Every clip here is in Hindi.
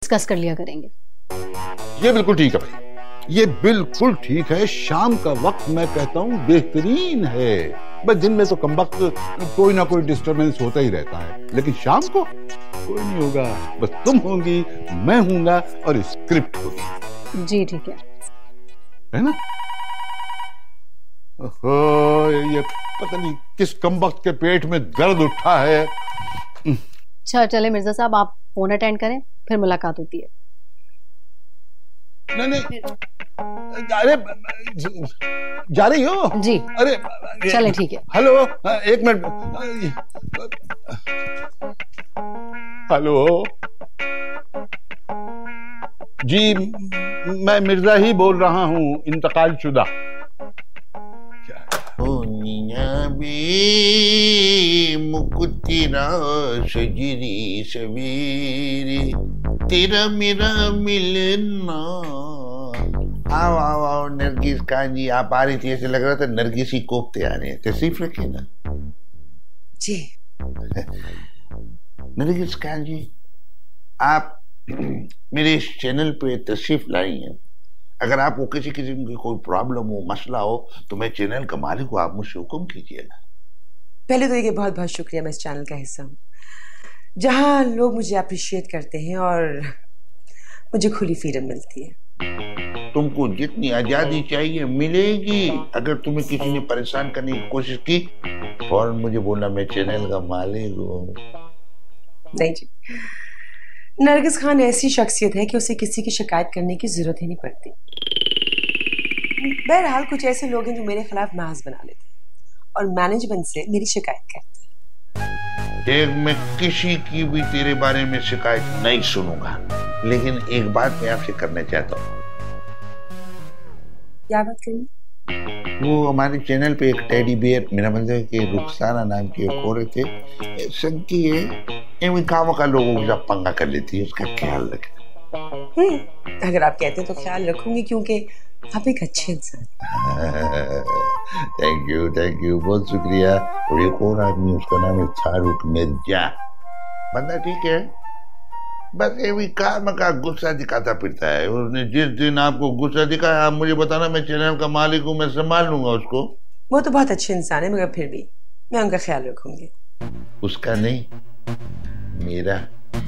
डिस्कस कर लिया करेंगे। ये बिल्कुल ठीक है भाई, ये बिल्कुल ठीक है। शाम का वक्त मैं कहता हूँ बेहतरीन है। बस दिन में तो कमबख्त कोई ना कोई डिस्टरबेंस होता ही रहता है, लेकिन शाम को कोई नहीं होगा। बस तुम होंगी, मैं हूँगा और स्क्रिप्ट होगी। जी ठीक है ना? ओहो, ये पता नहीं किस कमबख्त के पेट में दर्द उठा है। अच्छा चले मिर्जा साहब, आप फोन अटेंड करें, फिर मुलाकात होती है। नहीं, अरे जा रही हो? जी। अरे चलें ठीक है। हेलो, एक मिनट। हेलो जी, मैं मिर्जा ही बोल रहा हूँ, इंतकाल शुदा। मुकुतिरा सजरी सवेरे तेरा मेरा मिलना। आओ आओ आओ नरगिस खान जी, आप आ रही थी, ऐसे लग रहा था नरगिस ही कोफ्ते आ रहे हैं। तशरीफ रखिए ना। जी। नरगिस खान जी, आप मेरे इस चैनल पे तशरीफ लाई हैं। अगर आपको किसी किस्म की कोई प्रॉब्लम हो, मसला हो, तो मैं चैनल का मालिक हूँ, आप मुझसे हुक्म कीजिएगा। पहले तो ये बहुत बहुत शुक्रिया, मैं इस चैनल का हिस्सा हूँ जहाँ लोग मुझे अप्रिशिएट करते हैं और मुझे खुली फ्रीडम मिलती है। तुमको जितनी आजादी चाहिए मिलेगी। अगर तुम्हें किसी ने परेशान करने की कोशिश की, फौरन मुझे बोलना, मैं चैनल का मालिक हूँ। नहीं जी, नरगिस खान ऐसी शख्सियत है कि उसे किसी की शिकायत करने की जरूरत ही नहीं पड़ती। बहरहाल कुछ ऐसे लोग हैं जो मेरे खिलाफ महज बना लेते हैं और मैनेजमेंट से मेरी शिकायत करते हैं। देख, मैं किसी की भी तेरे बारे में शिकायत नहीं सुनूंगा, लेकिन एक बात मैं आपसे करना चाहता हूँ। क्या बात करनी? वो हमारे चैनल पे एक टेडी बियर, मेरा मतलब है कि रुखसाना नाम की एक औरत है, संकी है, काम का लोगों के साथ पंगा कर लेती है, उसका ख्याल रखना। अगर आप कहते हैं तो ख्याल रखूंगी, क्योंकि आप एक अच्छे इंसान। थैंक यू, बहुत शुक्रिया। और एक और आदमी, उसका नाम है शाहरुख मिर्जा। बंदा ठीक है, बस ये भी काम का गुस्सा दिखाता फिरता है। उसने जिस दिन आपको गुस्सा दिखाया, आप मुझे बताना, मैं चैनल का मालिक हूँ, मैं संभाल लूंगा उसको। वो तो बहुत अच्छे इंसान है, मगर फिर भी मैं उनका ख्याल रखूंगी। उसका नहीं, मेरा।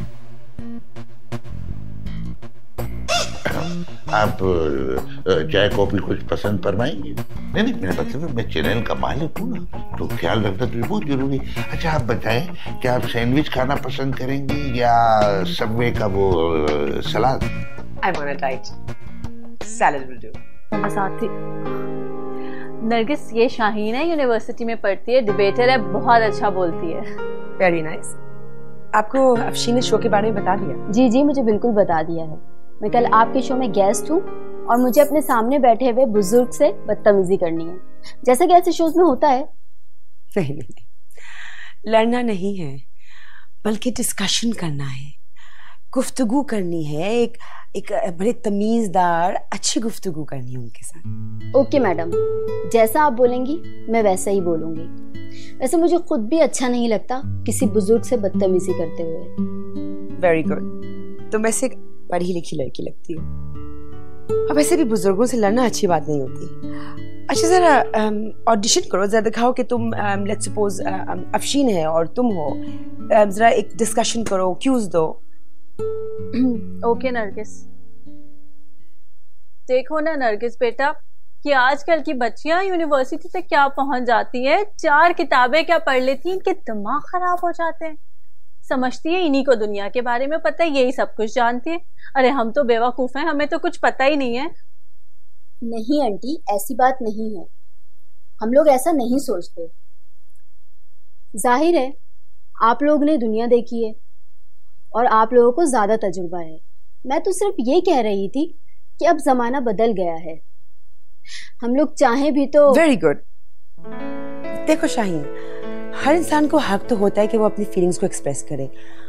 आप चाय कॉफी कुछ पसंद फरमाएंगे? नहीं, मेरा मतलब है मैं चैनल का मालिक हूँ ना, तो ख्याल रखना तो बहुत जरूरी। अच्छा आप बताएं, क्या आप सैंडविच खाना पसंद करेंगे या सबवे का वो सलाद? I want a diet. Salad will do. साथी नरगिस, ये शाहीन है, यूनिवर्सिटी में पढ़ती है, डिबेटर है, बहुत अच्छा बोलती है। Very nice. आपको अफशीन ने शो के बारे में बता दिया? जी, मुझे बिल्कुल बता दिया है। मैं कल आपके शो में गेस्ट हूँ और मुझे अपने सामने बैठे हुए बुजुर्ग से बदतमीजी करनी है, जैसे कि ऐसे शोज में होता है। नहीं, लड़ना नहीं है, बल्कि डिस्कशन करना है, गुफ्तगू करनी है, एक बड़े तमीजदार अच्छी गुफ्तगू करनी है उनके साथ। ओके मैडम, जैसा आप बोलेंगी मैं वैसा ही बोलूंगी। वैसे मुझे खुद भी अच्छा नहीं लगता किसी बुजुर्ग से बदतमीजी करते हुए। वेरी गुड, तुम वैसे एक पढ़ी लिखी लड़की लगती हो। अब ऐसे भी बुजुर्गों से लड़ना अच्छी बात नहीं होती। अच्छा जरा ऑडिशन करो, जरा दिखाओ कि तुम लेट्स सपोज अफशीन है और तुम हो, जरा एक डिस्कशन करो, क्यूज दो। ओके नरगिस। देखो ना नरगिस बेटा, कि आजकल की बच्चियां यूनिवर्सिटी तक क्या पहुंच जाती है, 4 किताबें क्या पढ़ लेती हैं, इनके दिमाग खराब हो जाते हैं। समझती है इन्हीं को दुनिया के बारे में पता है, यही सब कुछ जानती है। अरे हम तो बेवकूफ हैं, हमें तो कुछ पता ही नहीं है। नहीं आंटी, ऐसी बात नहीं है, हम लोग ऐसा नहीं सोचते। जाहिर है आप लोग ने दुनिया देखी है और आप लोगों को ज्यादा तजुर्बा है। मैं तो सिर्फ ये कह रही थी कि अब जमाना बदल गया है, हम लोग चाहें भी तो। Very good. देखो शाहीन, हर इंसान को हक तो होता है कि वो अपनी फीलिंग्स को एक्सप्रेस करे,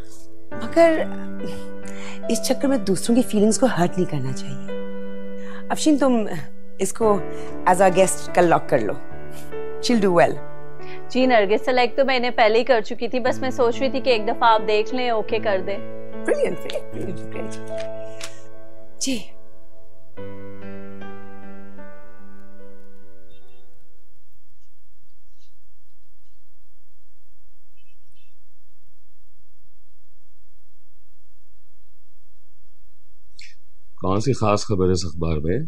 मगर इस चक्कर में दूसरों की फीलिंग्स को हर्ट नहीं करना चाहिए। अफशीन तुम इसको एज अ गेस्ट कल लॉक कर लो, शील डू वेल। जी नरगिस, सेलेक्ट तो मैंने पहले ही कर चुकी थी, बस मैं सोच रही थी कि एक दफा आप देख लें, ओके कर दें। Brilliant. जी कौन सी खास खबर है इस अखबार में?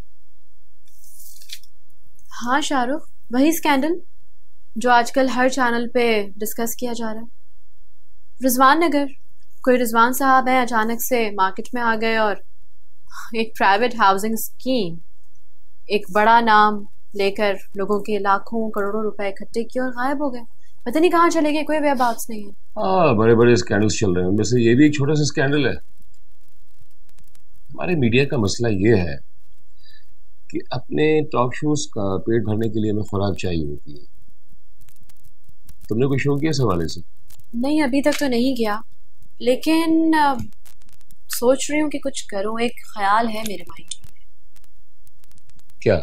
हाँ शाहरुख, वही स्कैंडल जो आजकल हर चैनल पे डिस्कस किया जा रहा है। रिजवान नगर, कोई रिजवान साहब है अचानक से मार्केट में आ गए और एक प्राइवेट हाउसिंग स्कीम, एक बड़ा नाम लेकर लोगों के लाखों करोड़ों रुपए इकट्ठे किए और गायब हो गए। पता नहीं कहाँ चले गए, कोई वेयर बात नहीं है। हाँ, बड़े बड़े स्कैंडल्स चल रहे हैं, उनमें से ये भी एक छोटा सा स्कैंडल है। हमारे मीडिया का मसला ये है कि अपने टॉक शोज का पेट भरने के लिए हमें खुराक चाहिए होती है। तुमने कोई शो किया इस हवाले से? नहीं, अभी तक तो नहीं किया, लेकिन सोच रही हूँ कि कुछ करूँ। एक ख्याल है मेरे माइंड में। क्या?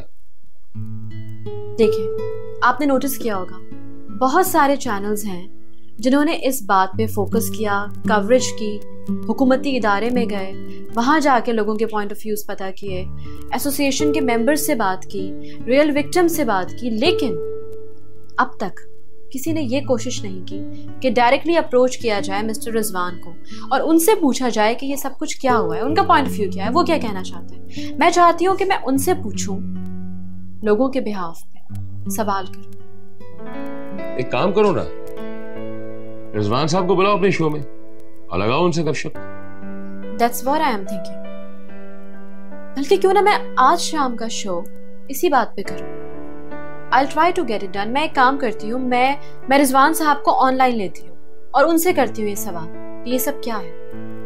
देखिए, आपने नोटिस किया होगा बहुत सारे चैनल्स हैं जिन्होंने इस बात पे फोकस किया, कवरेज की, हुकूमती इदारे में गए, वहां जाके लोगों के पॉइंट ऑफ व्यूज पता किए, एसोसिएशन के मेंबर्स से बात की, रियल विक्टिम से बात की, लेकिन अब तक किसी ने ये कोशिश नहीं की कि डायरेक्टली अप्रोच किया जाए मिस्टर रिजवान को और उनसे पूछा जाए कि ये सब कुछ क्या हुआ है, उनका पॉइंट ऑफ व्यू क्या है, वो क्या कहना चाहते हैं। मैं चाहती हूँ कि मैं उनसे पूछूं, लोगों के बिहाफ पे सवाल करूं। एक काम करो ना, रिजवान साहब को बुलाओ अपने शो में और लगाओ उनसे गपशप। That's what I am thinking. बल्कि क्यों ना मैं आज शाम का शो इसी बात पे करूं। I'll try to get it done. मैं एक काम करती हूँ, मैं रिजवान साहब को ऑनलाइन लेती हूँ और उनसे करती हूँ ये सवाल, ये सब क्या है।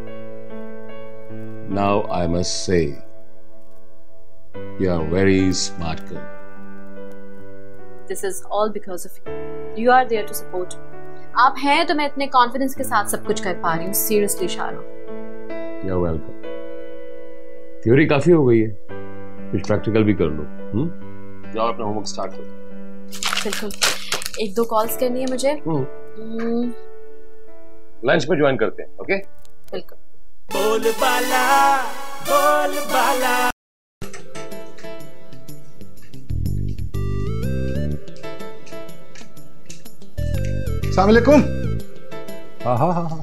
Now I must say, you are a very smart girl. This is all because of you. You are there to support me. आप हैं तो मैं इतने कॉन्फिडेंस के साथ सब कुछ कर पा रही हूँ। Seriously Shahrukh. You're welcome. Theory काफी हो गई है, कुछ प्रैक्टिकल भी कर लो। जाओ अपना होमवर्क स्टार्ट करो। बिल्कुल, एक दो कॉल्स करनी है मुझे। लंच में ज्वाइन करते हैं, ओके? बिल्कुल। बोल बाला, बोल बाला। अस्सलाम वालेकुम। हाँ,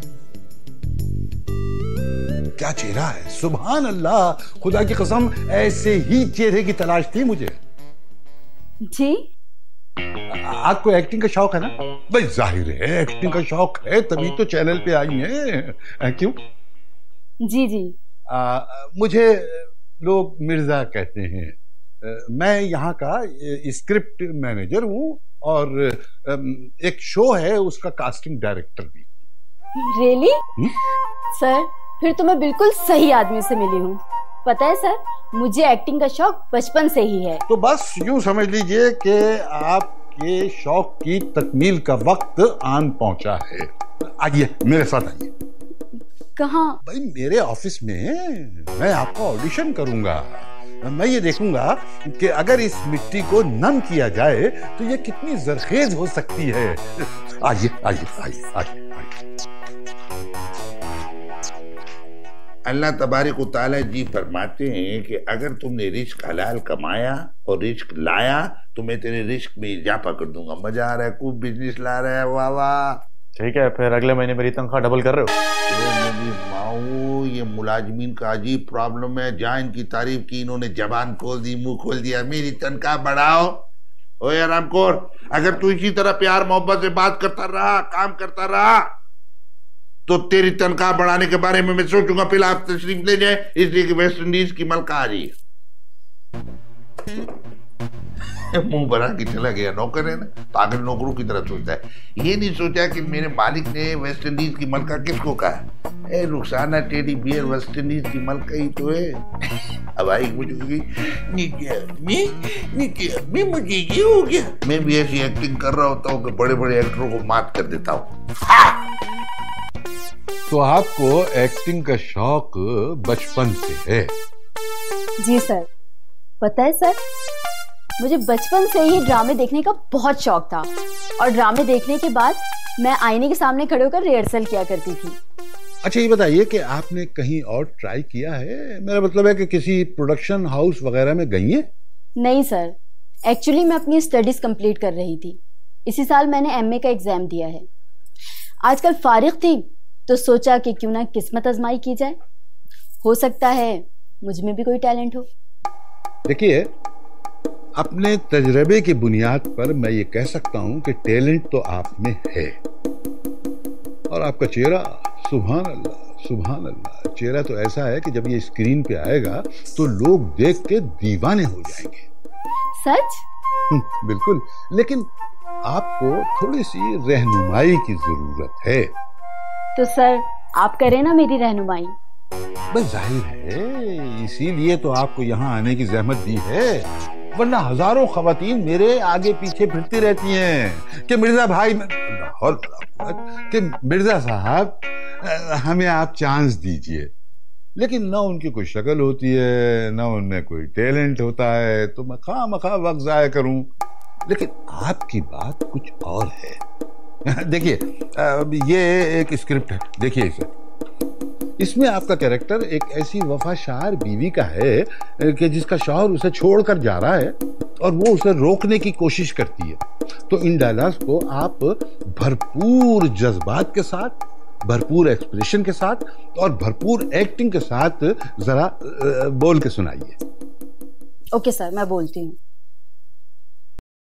क्या चेहरा है, सुभान अल्लाह, खुदा की कसम ऐसे ही चेहरे की तलाश थी मुझे। जी, आपको एक्टिंग का शौक है ना? भाई जाहिर है एक्टिंग का शौक है, तभी तो चैनल पे आई हैं। क्यों? जी जी। मुझे लोग मिर्जा कहते हैं। मैं यहाँ का स्क्रिप्ट मैनेजर हूँ और एक शो है उसका कास्टिंग डायरेक्टर भी। रियली? सर, फिर तो मैं बिल्कुल सही आदमी से मिली हूँ। पता है सर, मुझे एक्टिंग का शौक बचपन से ही है। तो बस यूं समझ लीजिए कि आपके शौक की तकमील का वक्त आन पहुंचा है। आइए मेरे साथ आइए। कहाँ? भाई मेरे ऑफिस में मैं आपका ऑडिशन करूंगा। मैं ये देखूंगा कि अगर इस मिट्टी को नम किया जाए तो ये कितनी जरखेज हो सकती है। आइए आइए आइए आइए। अल्लाह तबारक व तआला जी फरमाते हैं कि अगर तुमने रिस्क हलाल कमाया और रिस्क लाया तो मैं तेरे रिस्क में इजाफा कर दूंगा। मजा आ रहा है, खूब बिजनेस ला रहा है, वाह वाह। ठीक है, फिर अगले महीने मेरी तनख्वाह डबल कर रहे हो? मेरी माओ, ये मुलाजमीन का अजीब प्रॉब्लम है। जहाँ इनकी तारीफ की इन्होंने जबान खोल दी, मुंह खोल दिया। मेरी तनख्वाह बढ़ाओ। ओए आरामखोर, अगर तू इसी तरह प्यार मोहब्बत से बात करता रहा, काम करता रहा, तो तेरी तनख्वाह बढ़ाने के बारे में मैं सोचूंगा। पहले आप तशरीफ ले जाए, इसलिए कि वेस्ट इंडीज की मलका आ रही है। मुंह बना के चला गया। नौकर है ना, पागल नौकरों की तरह सोचता है। ये नहीं सोचा कि मेरे मालिक ने वेस्ट इंडीज की मलका किसको कहा। ए Rukhsana teddy bear West Indies की मलका ही तो है। अब आई मुझे मुझे ये हो गया। मैं भी ऐसी एक्टिंग कर रहा होता हूँ कि बड़े बड़े एक्टरों को मात कर देता हूँ। तो आपको एक्टिंग का शौक बचपन से है? जी सर। पता है सर, मुझे बचपन से ही ड्रामे देखने का बहुत शौक था, और ड्रामे देखने के बाद मैं आईने के सामने खड़े होकर रिहर्सल किया करती थी। अच्छा ये बताइए कि आपने कहीं और ट्राई किया है? मेरा मतलब है कि किसी प्रोडक्शन हाउस वगैरह में गई है? नहीं सर, एक्चुअली मैं अपनी स्टडीज कंप्लीट कर रही थी। इसी साल मैंने एमए का एग्जाम दिया है। आजकल फारिग थी तो सोचा कि क्यों ना किस्मत आजमाई की जाए, हो सकता है मुझ में भी कोई टैलेंट हो। देखिए, अपने तजर्बे की बुनियाद पर मैं ये कह सकता हूं कि टैलेंट तो आप में है। और आपका चेहरा, सुभान अल्लाह सुभान अल्लाह, चेहरा तो ऐसा है कि जब ये स्क्रीन पे आएगा तो लोग देख के दीवाने हो जाएंगे। सच? बिल्कुल, लेकिन आपको थोड़ी सी रहनुमाई की जरूरत है। तो सर आप करें ना मेरी रहनुमाई। बस जाहिर है, इसीलिए तो आपको यहाँ आने की जहमत दी है, वरना हजारों खवातीन मेरे आगे पीछे फिरती रहती हैं कि मिर्जा भाई कि मिर्जा साहब हमें आप चांस दीजिए। लेकिन ना उनकी कोई शक्ल होती है, ना उनमें कोई टैलेंट होता है, तो मैं खामखा वक्त जाया करूं। लेकिन आपकी बात कुछ और है। देखिए, ये एक स्क्रिप्ट है, देखिए इसे। इसमें आपका कैरेक्टर एक ऐसी वफादार बीवी का है कि जिसका शौहर उसे छोड़कर जा रहा है और वो उसे रोकने की कोशिश करती है। तो इन डायलॉग्स को आप भरपूर जज्बात के साथ, भरपूर एक्सप्रेशन के साथ और भरपूर एक्टिंग के साथ जरा बोल के सुनाइए। ओके सर, मैं बोलती हूँ।